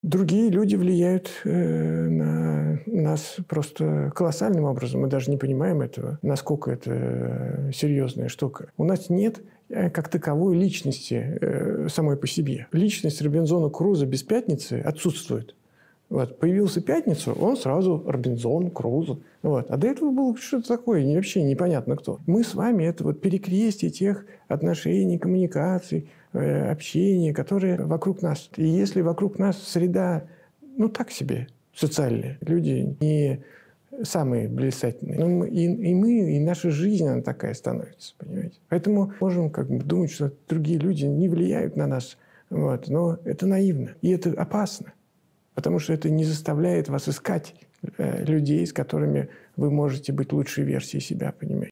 Другие люди влияют на нас просто колоссальным образом. Мы даже не понимаем этого, насколько это серьезная штука. У нас нет как таковой личности самой по себе. Личность Робинзона Крузо без пятницы отсутствует. Вот. Появился пятницу, он сразу Робинзон Крузо. Вот. А до этого было что-то такое, вообще непонятно кто. Мы с вами – это вот перекрестие тех отношений, коммуникаций, общения, которые вокруг нас. И если вокруг нас среда, ну, так себе, социальная, люди не самые блистательные, но и наша жизнь, она такая становится, понимаете. Поэтому можем как бы думать, что другие люди не влияют на нас, вот. Но это наивно, и это опасно. Потому что это не заставляет вас искать людей, с которыми вы можете быть лучшей версией себя, понимаете.